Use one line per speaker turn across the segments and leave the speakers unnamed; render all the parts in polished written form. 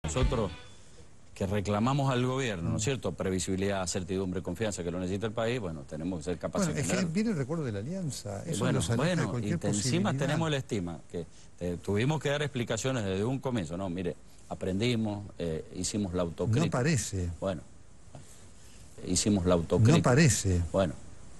Nosotros que reclamamos al gobierno, ¿no es cierto? Previsibilidad, certidumbre, confianza, que lo necesita el país, bueno, tenemos que ser capaces de
Bueno, es que viene el recuerdo de la alianza. Eso
bueno,
nos aleja de cualquier
y encima
posibilidad.
tenemos la estima, que tuvimos que dar explicaciones desde un comienzo, ¿no? Mire, aprendimos, hicimos la autocrítica.
No parece.
Bueno, hicimos la autocrítica.
No parece.
Bueno.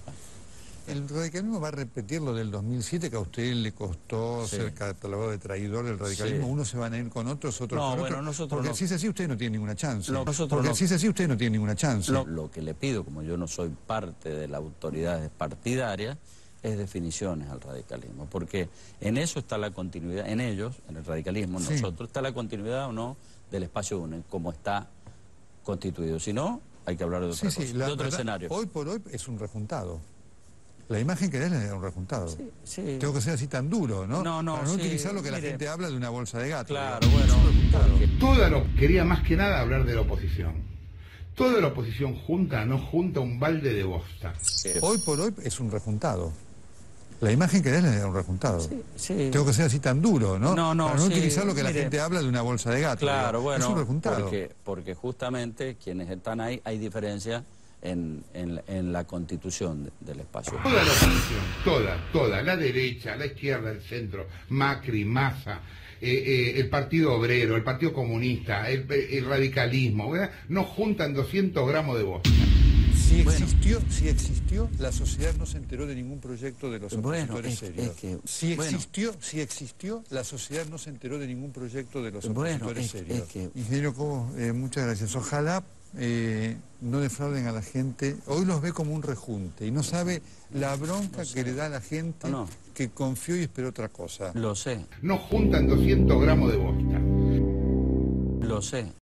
El radicalismo va a repetir lo del 2007, que a usted le costó ser catalogado de traidor del radicalismo. Unos se van a ir con otros, otros con otros.
Nosotros
porque si es así, usted no tiene ninguna chance.
Si
es así, usted no tiene ninguna chance.
Lo que le pido, como yo no soy parte de las autoridades partidarias, es definiciones al radicalismo. Porque en eso está la continuidad, en ellos, en el radicalismo, nosotros, está la continuidad o no del espacio UNE, como está constituido. Si no, hay que hablar de otra cosa, de otro escenario.
Hoy por hoy es un rejuntado. La imagen que da es un rejuntado. Tengo que ser así tan duro, ¿no? Para no utilizar lo que la gente habla de una bolsa de gato.
Claro, bueno.
Quería más que nada hablar de la oposición. Toda la oposición junta, no junta un balde de bosta.
Hoy por hoy es un rejuntado. La imagen que da es un rejuntado. Tengo que ser así tan duro, ¿no? Para no utilizar lo que la gente habla de una bolsa de gato.
Claro, bueno.
Es un rejuntado.
Porque justamente quienes están ahí, hay diferencia en la constitución del espacio.
Toda la oposición, toda, la derecha, la izquierda, el centro, Macri, Massa, el Partido Obrero, el Partido Comunista, el radicalismo, ¿verdad? No juntan 200 gramos de bosta.
Si existió, la sociedad no se enteró de ningún proyecto de los opositores serios. Si existió, la sociedad no se enteró de ningún proyecto de los opositores serios. Ingeniero Cobo, muchas gracias. Ojalá no defrauden a la gente. Hoy los ve como un rejunte y no sabe la bronca que le da a la gente que confió y esperó otra cosa.
Lo sé.
No juntan 200 gramos de bosta.
Lo sé.